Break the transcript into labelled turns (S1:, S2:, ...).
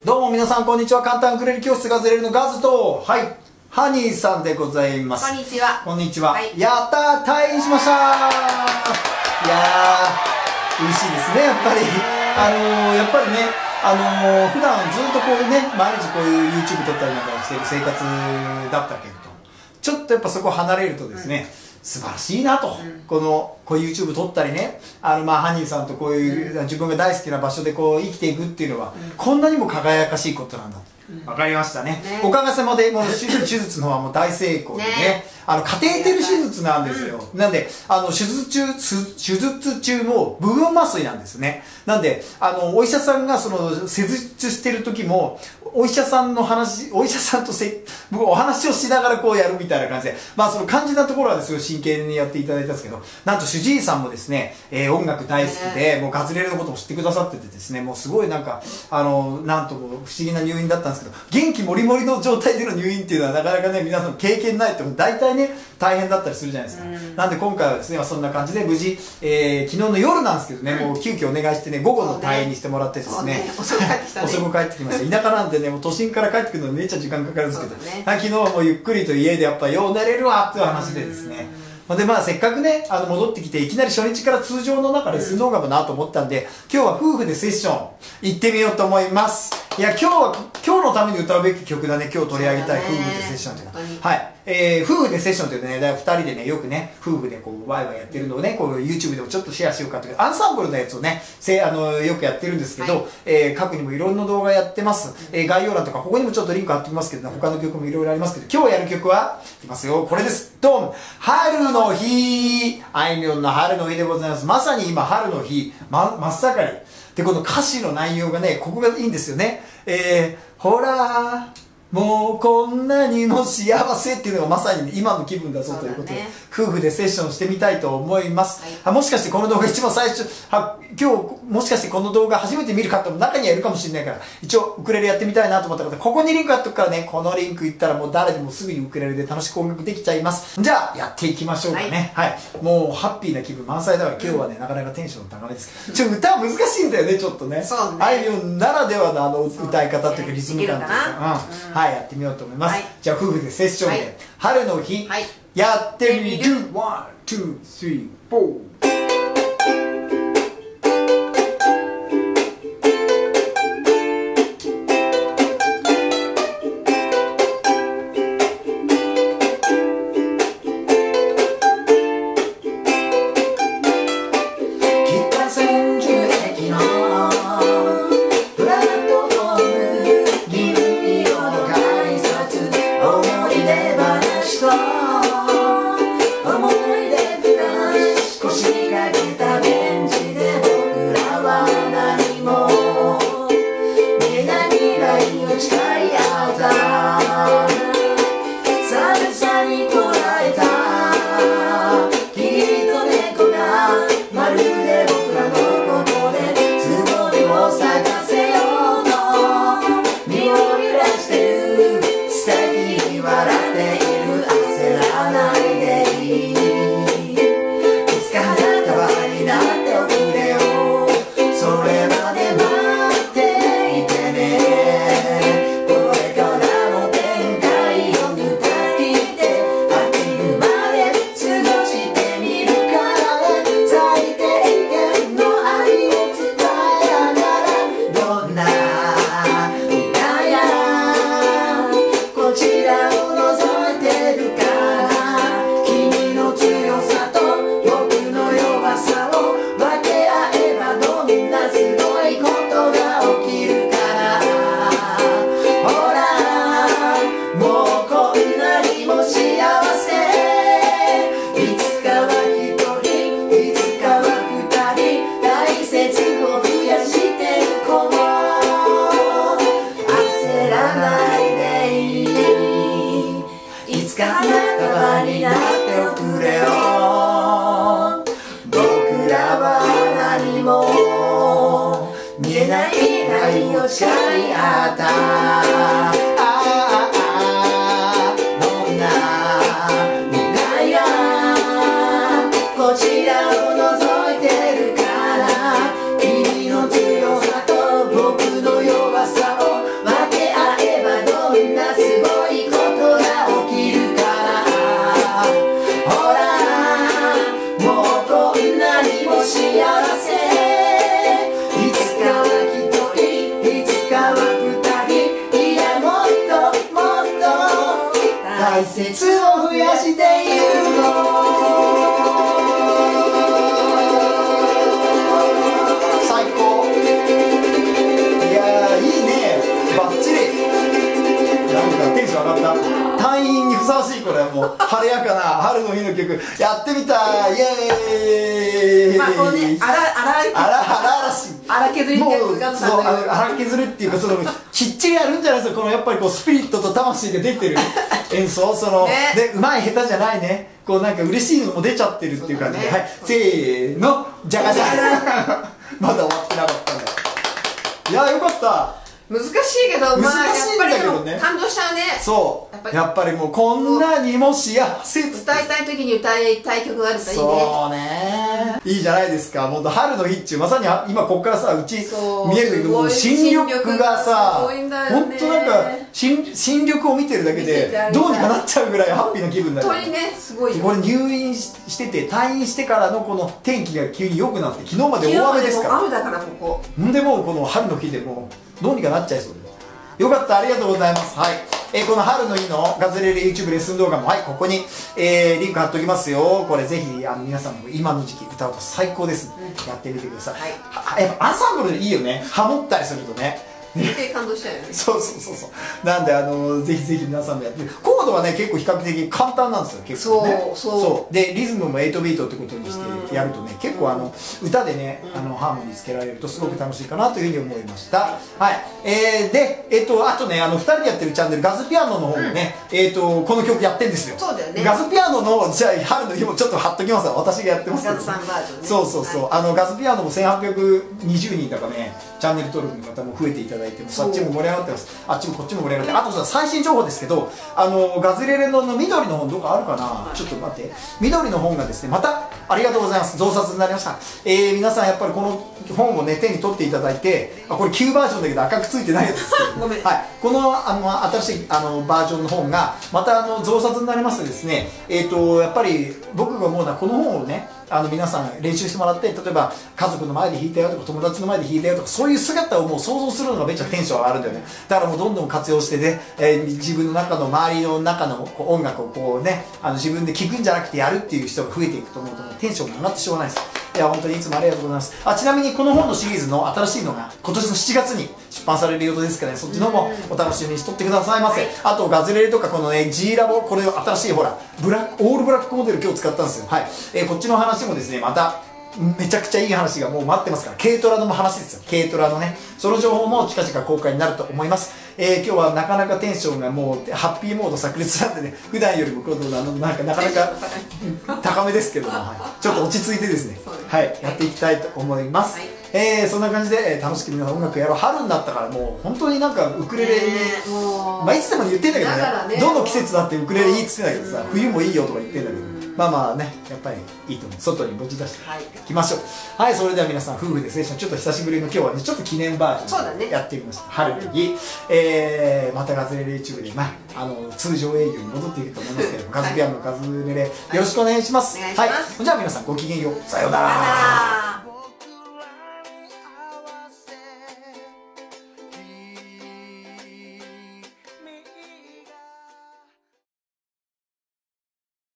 S1: どうも皆さんこんにちは。簡単ウクレレ教室ガズレレのガズと、はい、ハニーさんでございます。
S2: こんにちは。
S1: こんにちは。
S2: はい、
S1: やったー、退院しましたー。いやー、嬉しいですね、やっぱり。やっぱりね、普段ずっとこうね、毎日こういう YouTube 撮ったりなんかしてる生活だったけれど、ちょっとやっぱそこ離れるとですね、素晴らしいなと、こう YouTube 撮ったりね、ハニーさんとこういう、自分が大好きな場所でこう生きていくっていうのは、こんなにも輝かしいことなんだ。わかりましたね。おかげさまでもう手術の方はもう大成功でね、カテーテル手術なんですよ。なんで手術中も部分麻酔なんですね。なんでお医者さんがその施術してる時もお医者さんと僕お話をしながらこうやるみたいな感じで、その肝心なところはですごい真剣にやっていただいたんですけど、なんと主治医さんもですね、音楽大好きで、もうガズレレのことも知ってくださっててですね、もうすごいなんかなんとも不思議な入院だったんですけど、元気もりもりの状態での入院っていうのはなかなかね、皆さん経験ないっても大体ね大変だったりするじゃないですか。なんで今回はですね、そんな感じで無事、昨日の夜なんですけどね、もう急遽お願いしてね、午後の退院にしてもらってですね、
S2: 遅く帰ってきたね。
S1: 遅く帰ってきました。田舎なんでね、もう都心から帰ってくるのにめっちゃ時間かかるんですけど、昨日はもうゆっくりと家でやっぱよう寝れるわっていう話でですね、でせっかくね戻ってきていきなり初日から通常の中でスノーガムなと思ったんで、今日は夫婦でセッション行ってみようと思います。いや、今日のために歌うべき曲だね。今日取り上げたい夫婦でセッションというのは、はい、夫婦でセッションというとね、2人でねよくね夫婦でこうワイワイやってるのをね、こう YouTube でもちょっとシェアしようかというアンサンブルのやつをねよくやってるんですけど、過去にもいろんな動画やってます。概要欄とかここにもちょっとリンク貼っておきますけど、他の曲もいろいろありますけど、今日やる曲はいきますよ、これです。ドン。春の日、あいみょんの春の日でございます。まさに今春の日、真っ盛りで、この歌詞の内容がね、ここがいいんですよね。ほらもうこんなにも幸せっていうのがまさに今の気分だぞということで、夫婦でセッションしてみたいと思います。もしかしてこの動画一番最初、今日もしかしてこの動画初めて見る方も中にはいるかもしれないから、一応ウクレレやってみたいなと思った方、ここにリンクあっとくからね、このリンク行ったらもう誰でもすぐにウクレレで楽しく音楽できちゃいます。じゃあやっていきましょうかね。はい、もうハッピーな気分満載だから今日はね、なかなかテンション高めですけど、歌難しいんだよね、ちょっとね。あいみょんならではの歌い方というかリズム感というか、はい、やってみようと思います。じゃあ夫婦でセッションで春の日やってみる。ワン、ツー、スリー、フォー。 節を増やしているの。最高。いやー、いいね、バッチリ。なんかテンション上がった。退院にふさわしい。これはもう晴れやかな春の日の曲やってみた。イエーイ。
S2: まあこのね、荒削りってやつが
S1: そう、荒削るっていうか、そのきっちりやるんじゃないですか。このやっぱりこうスピリットと魂が出てる演奏、その、ね、でうまい下手じゃないね、こうなんか嬉しいのも出ちゃってるっていう感じで、はい、せーの、じゃがじゃまだ終わってなかったんだ。いや、よかった。
S2: 難しいけど、まあやっぱりでも感動しちゃうね。
S1: そう、やっぱりもうこんなにも幸せ、
S2: 歌いたい時に歌いたい曲があるといいね。
S1: そうね、いいじゃないですか。本当春の日っちゅう、まさに今こっからさ、うち見えるけど、もう新緑がさ、本当なんか新緑を見てるだけでどうにかなっちゃうぐらいハッピーな気分になる。
S2: 本当にね、すごい。
S1: これ入院してて、退院してからのこの天気が急に良くなって、昨日まで大雨ですから、
S2: 雨だからここ
S1: んでもうこの春の日でもうどうにかなっちゃいそうです。よかった、ありがとうございます。はい、この春の日のガズレレ YouTube レッスン動画も、はい、ここに、リンク貼っておきますよ。これぜひ皆さんも今の時期歌うと最高です、やってみてください。はい、やっぱアンサンブルいいよね、ハモったりするとね。
S2: 感動しちゃうよね。
S1: そうなんでぜひぜひ皆さんもやってみて。コードはね結構比較的簡単なんですよ、結構ね。そうでリズムも8ビートってことにしてやるとね、結構歌でねハーモニーつけられるとすごく楽しいかなというふうに思いました。はい、であとね2人でやってるチャンネルガズピアノの方もね、この曲やってんですよ。
S2: そうだよね。
S1: ガズピアノのじゃあ春の日もちょっと貼っときますわ。私がやってますけど、
S2: ガズさんバージョンね。
S1: そうガズピアノも1820人だかねチャンネル登録の方も増えていただいて、あっちも盛り上がってます。あっちもこっちも盛り上がって、あとさ、最新情報ですけど、ガズレレの緑の本どこあるかな、ちょっと待って、緑の本がですね、またありがとうございます、増刷になりました。皆さんやっぱりこの本をね手に取っていただいて、これ旧バージョンだけど赤くついてないやつですけどごめん、はい、この新しいバージョンの本がまた増刷になりましてですね、やっぱり僕が思うのは、この本をね皆さん練習してもらって、例えば家族の前で弾いたよとか友達の前で弾いたよとか、そういう姿をもう想像するのがめっちゃテンション上がるんだよね。だからもうどんどん活用してね、自分の中の周りの中の音楽をこうね自分で聴くんじゃなくてやるっていう人が増えていくと思うと、テンションが上がってしょうがないです。いや本当にいつもありがとうございます。ちなみにこの本のシリーズの新しいのが今年の7月に出版される予定ですからね、そっちの方もお楽しみにしとってくださいませ。あとガズレレとかこのね G ラボ、これ新しいほらオールブラックモデル今日使ったんですよ。はい、こっちの話もですねまためちゃくちゃいい話がもう待ってますから、軽トラの話ですよ。軽トラのね、その情報も近々公開になると思います。今日はなかなかテンションがもうハッピーモード炸裂なんでね、普段よりもなんかなかなか高めですけども、はい、ちょっと落ち着いてですね、はい、やっていきたいと思います。そんな感じで楽しく皆さん音楽やろう。春になったからもう本当になんかウクレレに、まあいつでも言ってんだけどね、どの季節だってウクレレいいっつってんだけどさ、冬もいいよとか言ってんだけど、まあまあね、やっぱりいいと思う。外に持ち出していきましょう。はい、それでは皆さん夫婦でセッション、ちょっと久しぶりの今日はねちょっと記念バージョンでやってみました。春の日、またガズレレ YouTube で通常営業に戻っていくと思いますけども、ガズピアノガズレレよろしくお願いします。はい、じゃあ皆さんごきげんよう、さようなら。